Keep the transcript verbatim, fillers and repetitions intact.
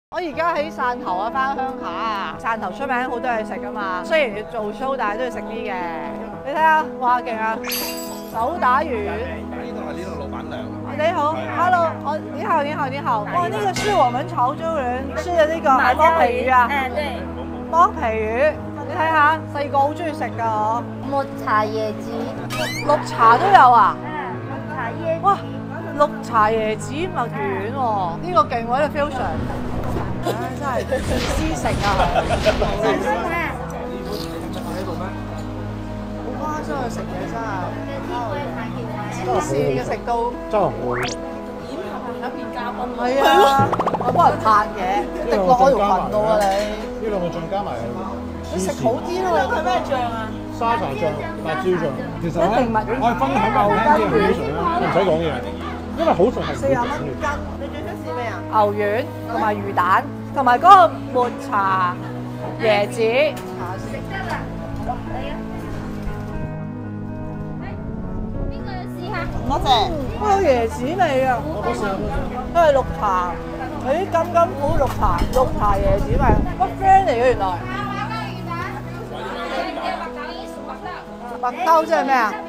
我而家喺汕頭啊，翻鄉下啊。汕頭出名好多嘢食噶嘛，雖然要做 show，但係都要食啲嘅。你睇下，哇勁啊！手打魚丸。 呢度係呢度老闆娘。 你好 ，Hello， 我你好，你好，你好。哇，那個是我們潮州人吃的那個係剝皮魚啊。 誒，對。 剝皮魚，你睇下，細個好中意食㗎我。 抹茶椰子。 綠茶都有啊？ 誒，綠茶椰子。 哇！綠茶椰子蜜丸喎，呢個勁喎，呢個 fusion，唉真係私食啊！好誇張去食嘢真係，黐線嘅食到真係好。 演拍一片嘉賓。係啊，我幫人拍嘢，滴落我條裙度啊你。 呢兩個醬加埋你食好啲咯，佢咩醬啊？ 沙茶醬、辣椒醬。其實一定蜜我係分享俾你聽啲好水啦，唔使講嘢。因為好熟係四廿蚊斤，你最想試咩啊？牛丸同埋魚蛋，同埋嗰個抹茶椰子。 食得啦，嚟啊！邊個要試下？ 多謝。都有椰子味啊！ 我都試下都試。 都係綠茶，嗰啲金金菇綠茶，綠茶椰子味，乜 friend 嚟嘅原來？白兜即係咩啊？